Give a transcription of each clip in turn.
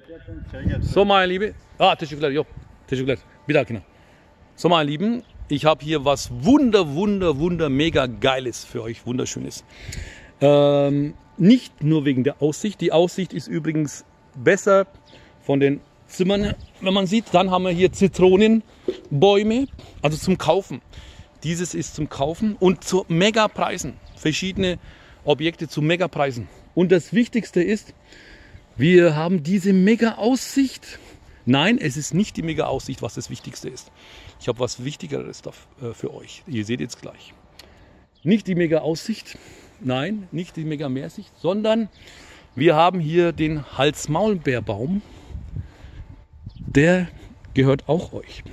So, meine Liebe. Teşekkürler, yok. Teşekkürler. Bir dahakine. So, meine Lieben, ich habe hier was mega Geiles für euch. Wunderschönes. Nicht nur wegen der Aussicht. Die Aussicht ist übrigens besser von den Zimmern, wenn man sieht. Dann haben wir hier Zitronenbäume, also zum Kaufen. Dieses ist zum Kaufen und zu Megapreisen. Verschiedene Objekte zu Megapreisen. Und das Wichtigste ist, wir haben diese Mega-Aussicht. Nein, es ist nicht die Mega-Aussicht, was das Wichtigste ist. Ich habe was Wichtigeres für euch. Ihr seht jetzt gleich. Nicht die Mega-Aussicht, nein, nicht die Mega-Meersicht, sondern wir haben hier den Hals-Maulbeerbaum. Der gehört auch euch.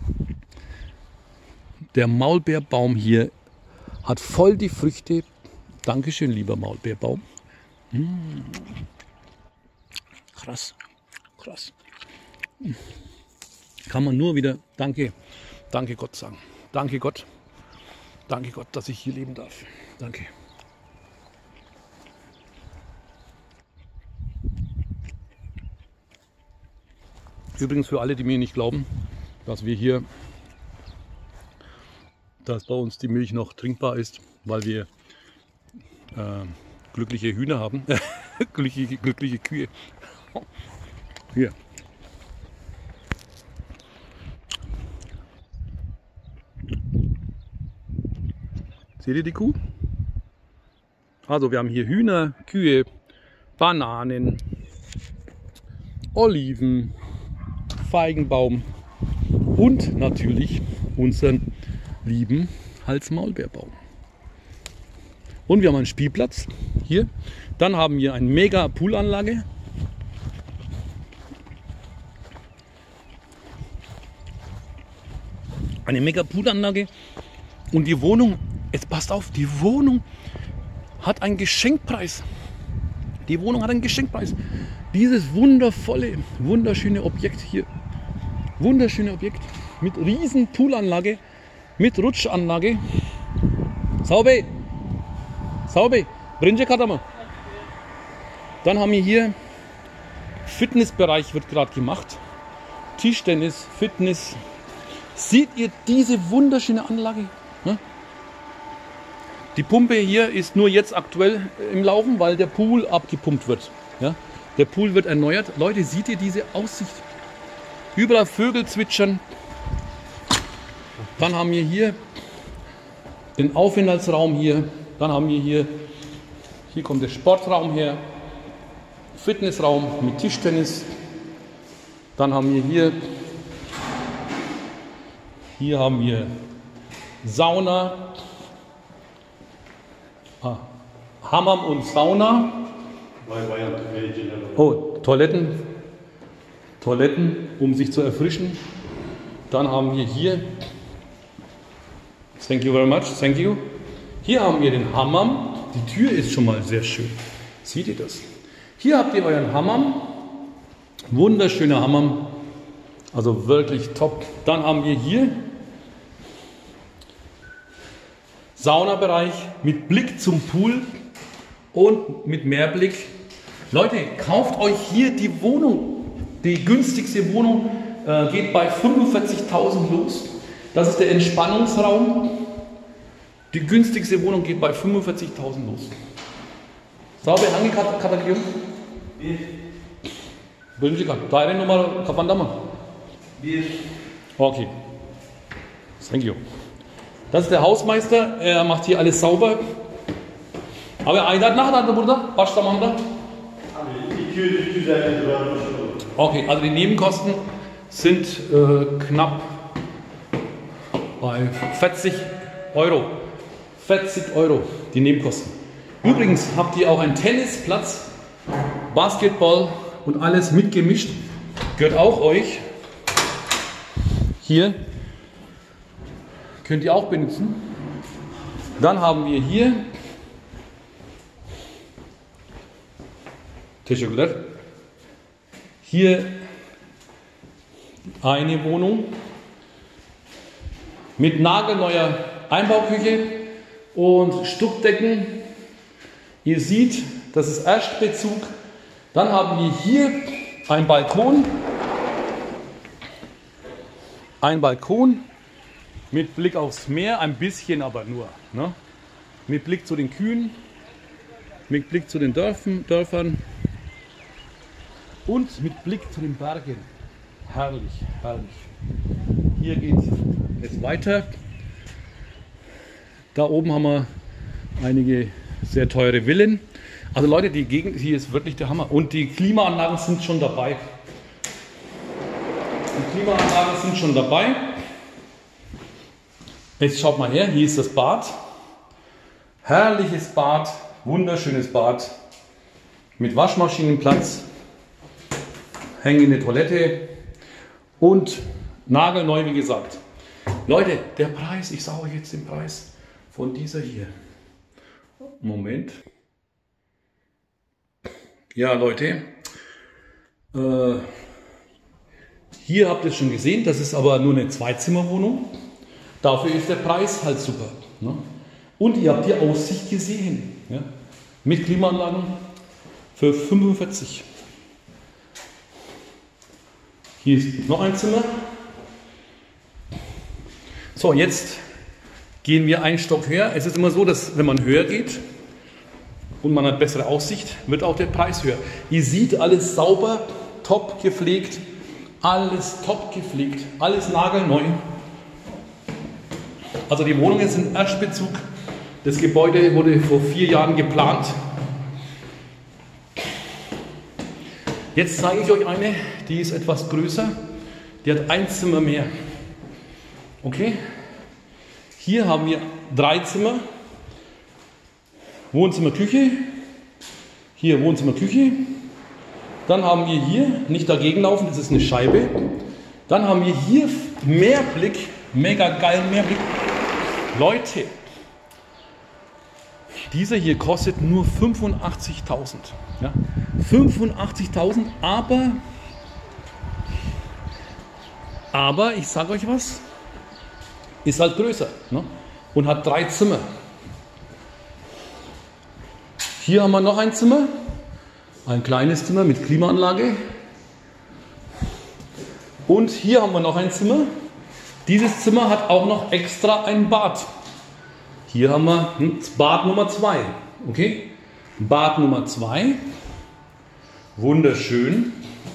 Der Maulbeerbaum hier hat voll die Früchte. Dankeschön, lieber Maulbeerbaum. Krass, krass. Kann man nur wieder danke Gott sagen. Danke Gott, dass ich hier leben darf. Danke. Übrigens für alle, die mir nicht glauben, dass bei uns die Milch noch trinkbar ist, weil wir glückliche Hühner haben, glückliche Kühe. Hier. Seht ihr die Kuh? Also wir haben hier Hühner, Kühe, Bananen, Oliven, Feigenbaum und natürlich unseren lieben Hals-Maulbeerbaum. Und wir haben einen Spielplatz hier. Dann haben wir eine mega Poolanlage. Eine mega Poolanlage. Und die Wohnung, jetzt passt auf, die Wohnung hat einen Geschenkpreis. Die Wohnung hat einen Geschenkpreis. Dieses wunderschöne Objekt hier. Wunderschöne Objekt mit riesen Poolanlage, mit Rutschanlage. Sauber. Brinje Katama. Dann haben wir hier Fitnessbereich wird gerade gemacht. Tischtennis, Fitness. Seht ihr diese wunderschöne Anlage? Die Pumpe hier ist nur jetzt aktuell im Laufen, weil der Pool abgepumpt wird. Ja? Der Pool wird erneuert. Leute, seht ihr diese Aussicht? Überall Vögel zwitschern. Dann haben wir hier den Aufenthaltsraum hier. Dann haben wir hier kommt der Sportraum her. Fitnessraum mit Tischtennis. Dann haben wir hier haben wir Sauna. Hammam und Sauna. Oh, Toiletten, um sich zu erfrischen. Dann haben wir hier, thank you very much, thank you. Hier haben wir den Hammam. Die Tür ist schon mal sehr schön. Seht ihr das? Hier habt ihr euren Hammam. Wunderschöner Hammam. Also wirklich top. Dann haben wir hier Saunabereich mit Blick zum Pool und mit Meerblick. Leute, kauft euch hier die Wohnung. Die günstigste Wohnung geht bei 45.000 los. Das ist der Entspannungsraum. Die günstigste Wohnung geht bei 45.000 los. Sauber angekatert. Deine Nummer Kafandama. Okay. Thank you. Das ist der Hausmeister. Er macht hier alles sauber. Aber Aydat ne kadar da burada? Baş zamanda? 200-250 Lira. Okay, also die Nebenkosten sind knapp bei 40 Euro. 40 Euro die Nebenkosten. Übrigens habt ihr auch einen Tennisplatz, Basketball und alles mitgemischt. Gehört auch euch. Hier könnt ihr auch benutzen. Dann haben wir hier hier eine Wohnung mit nagelneuer Einbauküche und Stuckdecken. Ihr seht, das ist Erstbezug. Dann haben wir hier Ein Balkon. Ein Balkon mit Blick aufs Meer, ein bisschen aber nur. Ne? Mit Blick zu den Kühen, mit Blick zu den Dörfern und mit Blick zu den Bergen. Herrlich, herrlich. Hier geht es weiter. Da oben haben wir einige sehr teure Villen. Also Leute, die Gegend hier ist wirklich der Hammer. Und die Klimaanlagen sind schon dabei. Die Klimaanlagen sind schon dabei. Jetzt schaut mal her, hier ist das Bad. Herrliches Bad, wunderschönes Bad. Mit Waschmaschinenplatz, hängende Toilette und nagelneu, wie gesagt. Leute, der Preis, ich sage euch jetzt den Preis von dieser hier. Moment. Ja, Leute, hier habt ihr es schon gesehen, das ist aber nur eine Zweizimmerwohnung. Dafür ist der Preis halt super. Ne? Und ihr habt die Aussicht gesehen. Ja? Mit Klimaanlagen für 45. Hier ist noch ein Zimmer. So, jetzt gehen wir einen Stock höher. Es ist immer so, dass wenn man höher geht und man hat bessere Aussicht, wird auch der Preis höher. Ihr seht alles sauber, top gepflegt, alles top gepflegt, alles nagelneu. Also die Wohnungen sind Erstbezug. Das Gebäude wurde vor 4 Jahren geplant. Jetzt zeige ich euch eine, die ist etwas größer. Die hat ein Zimmer mehr. Okay? Hier haben wir 3 Zimmer. Wohnzimmer, Küche. Hier Wohnzimmer, Küche. Dann haben wir hier, nicht dagegen laufen, das ist eine Scheibe. Dann haben wir hier Meerblick, mega geil Meerblick. Leute, dieser hier kostet nur 85.000. Ja? 85.000, aber ich sage euch was, ist halt größer, ne? Und hat 3 Zimmer. Hier haben wir noch ein Zimmer, ein kleines Zimmer mit Klimaanlage. Und hier haben wir noch ein Zimmer. Dieses Zimmer hat auch noch extra ein Bad. Hier haben wir Bad Nummer 2. Okay? Bad Nummer 2. Wunderschön.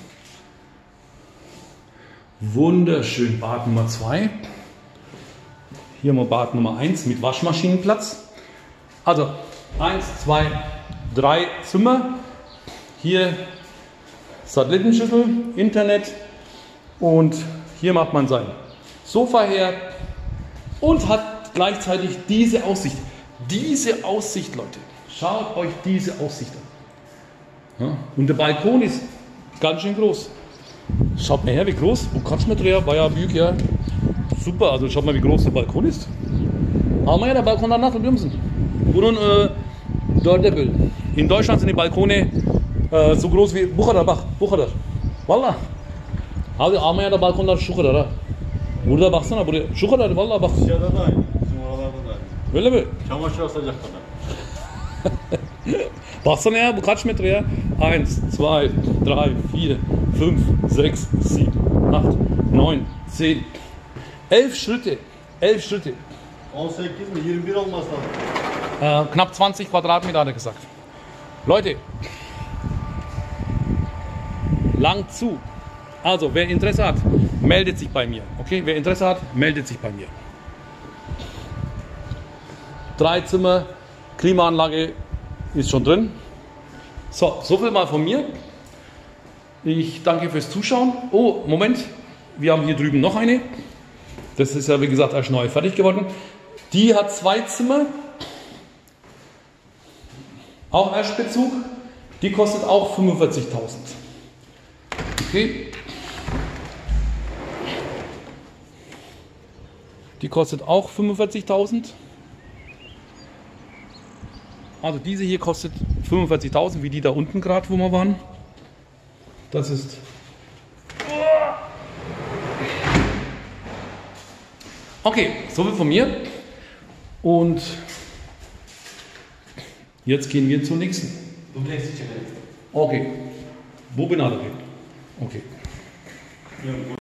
Wunderschön Bad Nummer 2. Hier haben wir Bad Nummer 1 mit Waschmaschinenplatz. Also 1, 2, 3 Zimmer. Hier Satellitenschüssel, Internet und hier macht man sein Sofa her und hat gleichzeitig diese Aussicht. Diese Aussicht, Leute. Schaut euch diese Aussicht an. Ja, und der Balkon ist ganz schön groß. Schaut mal her, wie groß. Wo kannst du mit drehen? War ja büg, ja. Super, also schaut mal, wie groß der Balkon ist. Aber ja, der Balkon danach und Dümsen. Dort der Bild. In Deutschland sind die Balkone so groß wie Buchara Bach. Buchara. Wallah. Ama ya da balkonlar şu kadar ha. Burada baksana buraya. Şu kadar vallahi bak. Dışarıda da aynı. Bizim oralarda da aynı. Öyle mi? Çamaşır asacak kadar. Baksana ya bu kaç metre ya? 1, 2, 3, 4, 5, 6, 7, 8, 9, 10. 11 Schritte. 11 Schritte. 18 mi? 21 olmaz lazım. Knapp 20 Quadratmeter hat er gesagt. Leute. Lang zu. Also, wer Interesse hat, meldet sich bei mir. Okay, wer Interesse hat, meldet sich bei mir. 3 Zimmer, Klimaanlage ist schon drin. So, so viel mal von mir. Ich danke fürs Zuschauen. Oh, Moment, wir haben hier drüben noch eine. Das ist ja, wie gesagt, erst neu fertig geworden. Die hat 2 Zimmer. Auch Erstbezug. Die kostet auch 45.000. Okay. Die kostet auch 45.000. Also diese hier kostet 45.000, wie die da unten gerade, wo wir waren. Das ist... Okay, soviel von mir. Und jetzt gehen wir zur nächsten. Du kennst dich ja. Okay. Wo bin ich? Okay. Ja,